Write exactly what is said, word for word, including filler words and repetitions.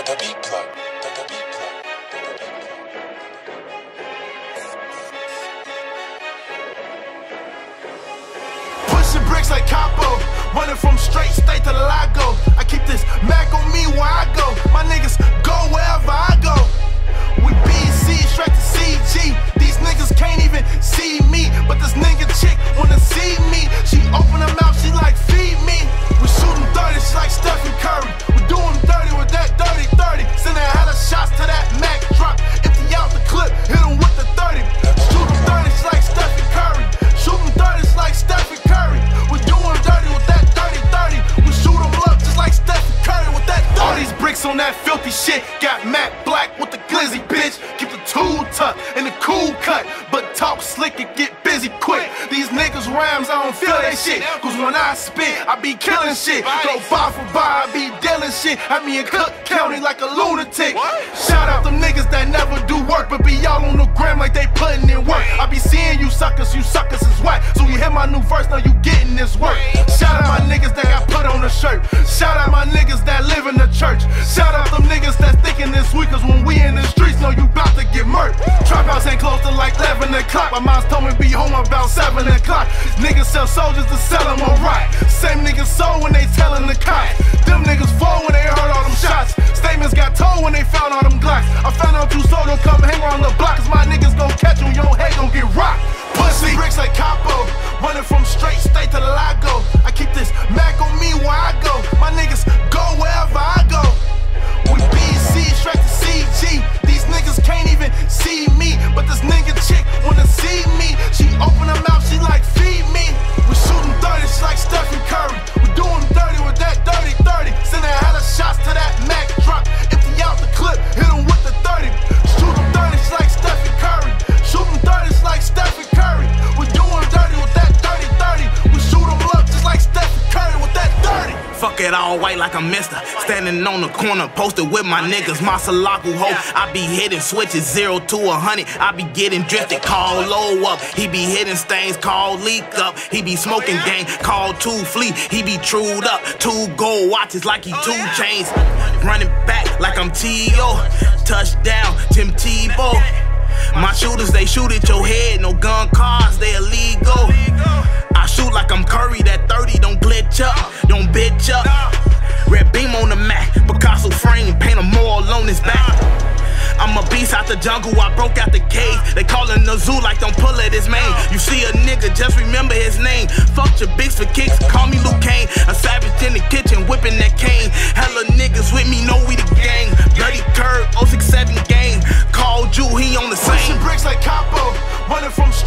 the beat plug. The beat plug. Pushing bricks like Capo, running from straight state to the Lago. I keep this Mac on me where I go. My niggas go wherever I go. We B C straight to C G. These niggas can't even see me, but this nigga chick wanna see me. She open her mouth, she like feed me. We shoot them dirty, she like Stephen Curry. We do them dirty with that dirty thirty. Sending hella shots to that Mac drop. Empty out the clip, hit them with the thirty. Shoot them dirty, she like Stephen Curry. Shoot them dirty, she like Stephen Curry. We do them dirty with that dirty thirty. We shoot them up just like Stephen Curry with that thirty. All these bricks on that filthy shit. Got Mac Black with the glizzy, bitch. Keep the tool tucked in the cool cut, but talk slick and get busy quick. These niggas rhymes, I don't feel that shit. Cause when I spit, I be killing shit. Go bar for bar, I be dealing shit. I me in Cook County like a lunatic. Shout out them niggas that never do work, but be all on the gram like they putting in work. I be seeing you suckers, you suckers is whack. So you hear my new verse, now you getting this work. Shout out my niggas that got put on the shirt. Shout out my niggas that live in the church. Shout out them niggas that's thinking this week, cause when we in the streets, know you bout to get murked. Trap house ain't close to like eleven o'clock. My mom's told me be home about seven o'clock. Niggas sell soldiers to sell them on right. Same niggas sold when they tellin' the cops. Them niggas fall when they heard all them shots. Statements got told when they found all them Glocks. I found out you sold them, come hang around the block, cause my niggas gon' catch you, your head gon' get rocked. Pussy bricks like Capo, running from straight state to the Lago. I keep this Mac on me where I go. My niggas go wherever I go. We B C straight to C G. These niggas can't even see me, but this nigga chick wanna see me. She open her mouth, she like feed me. We shoot them dirty, she like Stephen Curry. We do them dirty with that dirty thirty. Sending hella shots to that Mac drop. Empty out the clip, hit them with the thirty. Shoot them dirty, she like Stephen Curry. Shoot them dirty, she like Stephen Curry. We do them dirty with that dirty thirty. We shoot them up just like Stephen Curry with that thirty. Fuck it all white like a mister. Standing on the corner, posted with my niggas. Masalaku ho, I be hitting switches zero to a hundred. I be getting drifted, call low up. He be hitting stains, call leak up. He be smoking gang, call two fleet. He be trued up, two gold watches like he two chains. Running back like I'm T O Touchdown, Tim Tebow. My shooters, they shoot at your head. No gun cars, they illegal. I shoot like I'm Curry, that thirty don't glitch up, don't bitch up. Red beam on the Mac, Picasso frame, paint a moral on his back. I'm a beast out the jungle, I broke out the cave. They callin' the zoo like don't pull at his mane. You see a nigga, just remember his name. Fuck your bigs for kicks, call me Luke Kane. A savage in the kitchen, whipping that cane. Hella niggas with me, know we the gang. Bloody curve, oh six seven gang. Called you, he on the same. Pushing bricks like Capo, running from